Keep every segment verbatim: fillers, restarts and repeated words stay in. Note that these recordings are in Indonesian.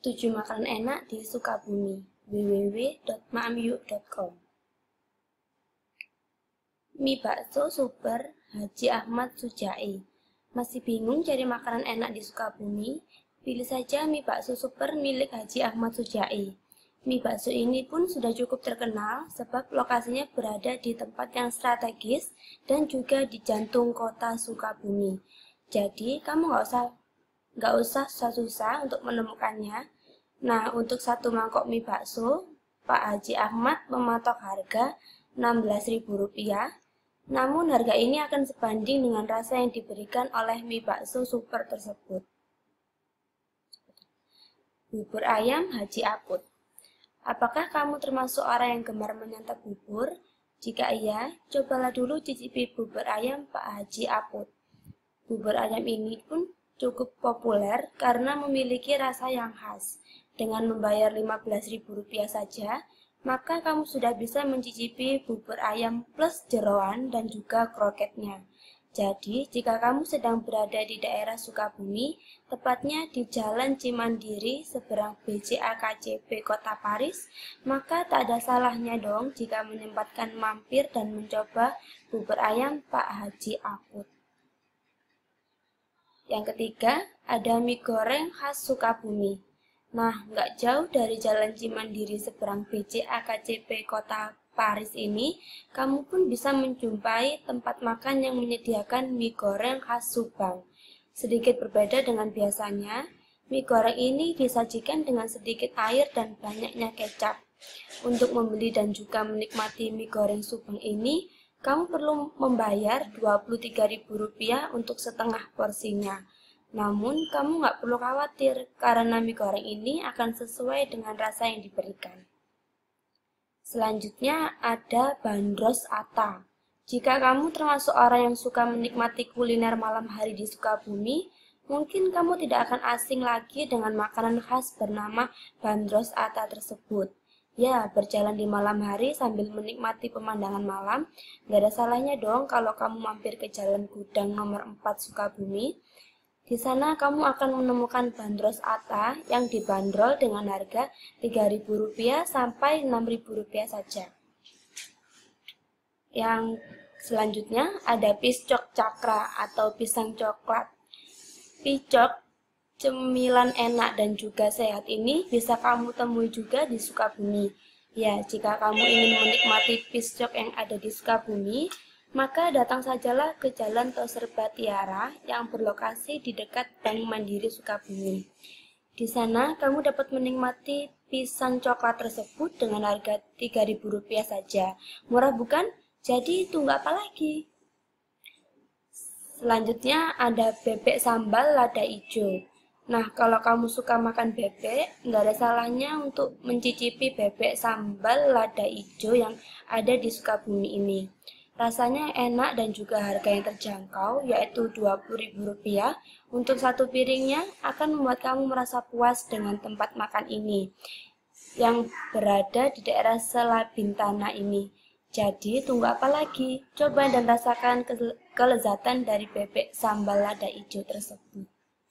tujuh makanan enak di Sukabumi, w w w titik maamyu titik com. Mie bakso super Haji Ahmad Sujai. Masih bingung cari makanan enak di Sukabumi? Pilih saja mie bakso super milik Haji Ahmad Sujai. Mie bakso ini pun sudah cukup terkenal sebab lokasinya berada di tempat yang strategis dan juga di jantung kota Sukabumi. Jadi kamu nggak usah nggak usah susah-susah untuk menemukannya. Nah, untuk satu mangkok mie bakso, Pak Haji Ahmad mematok harga enam belas ribu rupiah. Namun harga ini akan sebanding dengan rasa yang diberikan oleh mie bakso super tersebut. Bubur ayam Haji Aput. Apakah kamu termasuk orang yang gemar menyantap bubur? Jika iya, cobalah dulu cicipi bubur ayam Pak Haji Aput. Bubur ayam ini pun cukup populer karena memiliki rasa yang khas. Dengan membayar lima belas ribu rupiah saja, maka kamu sudah bisa mencicipi bubur ayam plus jeroan dan juga kroketnya. Jadi, jika kamu sedang berada di daerah Sukabumi, tepatnya di Jalan Cimandiri seberang B C A K C P Kota Paris, maka tak ada salahnya dong jika menyempatkan mampir dan mencoba bubur ayam Pak Haji Aput. Yang ketiga, ada mie goreng khas Sukabumi. Nah, nggak jauh dari Jalan Cimandiri seberang B C A K C P Kota Paris ini, kamu pun bisa menjumpai tempat makan yang menyediakan mie goreng khas Subang. Sedikit berbeda dengan biasanya, mie goreng ini disajikan dengan sedikit air dan banyaknya kecap. Untuk membeli dan juga menikmati mie goreng Subang ini, kamu perlu membayar dua puluh tiga ribu rupiah untuk setengah porsinya. Namun, kamu nggak perlu khawatir karena mie goreng ini akan sesuai dengan rasa yang diberikan. Selanjutnya ada Bandros Atta. Jika kamu termasuk orang yang suka menikmati kuliner malam hari di Sukabumi, mungkin kamu tidak akan asing lagi dengan makanan khas bernama Bandros Atta tersebut. Ya, berjalan di malam hari sambil menikmati pemandangan malam, gak ada salahnya dong kalau kamu mampir ke Jalan Gudang nomor empat Sukabumi. Di sana kamu akan menemukan Bandros Atta yang dibanderol dengan harga tiga ribu rupiah sampai enam ribu rupiah saja. Yang selanjutnya ada Piscok Cakra atau pisang coklat. Piscok, cemilan enak dan juga sehat ini bisa kamu temui juga di Sukabumi. Ya, jika kamu ingin menikmati piscok yang ada di Sukabumi, maka datang sajalah ke Jalan Toserba Tiara yang berlokasi di dekat Bank Mandiri Sukabumi. Di sana kamu dapat menikmati pisang coklat tersebut dengan harga tiga ribu rupiah saja. Murah bukan? Jadi tunggu apa lagi? Selanjutnya ada bebek sambal lada hijau. Nah, kalau kamu suka makan bebek, nggak ada salahnya untuk mencicipi bebek sambal lada hijau yang ada di Sukabumi ini. Rasanya enak dan juga harga yang terjangkau, yaitu dua puluh ribu rupiah. Untuk satu piringnya akan membuat kamu merasa puas dengan tempat makan ini, yang berada di daerah Selabintana ini. Jadi, tunggu apa lagi? Coba dan rasakan ke kelezatan dari bebek sambal lada hijau tersebut.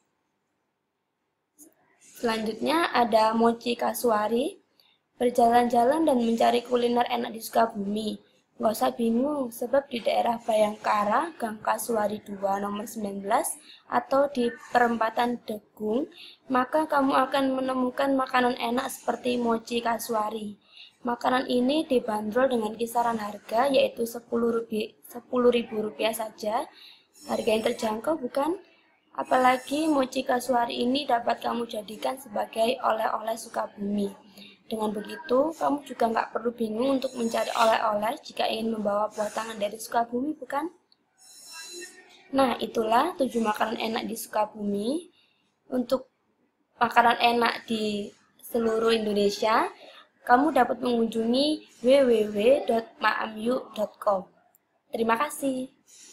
Selanjutnya ada mochi kasuari. Berjalan-jalan dan mencari kuliner enak di Sukabumi. Nggak usah bingung, sebab di daerah Bayangkara, Gang Kasuari dua nomor sembilan belas, atau di perempatan Degung, maka kamu akan menemukan makanan enak seperti mochi kasuari. Makanan ini dibanderol dengan kisaran harga yaitu sepuluh ribu rupiah saja. Harga yang terjangkau bukan? Apalagi mochi kasuari ini dapat kamu jadikan sebagai oleh-oleh Sukabumi. Dengan begitu, kamu juga nggak perlu bingung untuk mencari oleh-oleh jika ingin membawa buah tangan dari Sukabumi, bukan? Nah, itulah tujuh makanan enak di Sukabumi. Untuk makanan enak di seluruh Indonesia, kamu dapat mengunjungi w w w titik maamyu titik com. Terima kasih.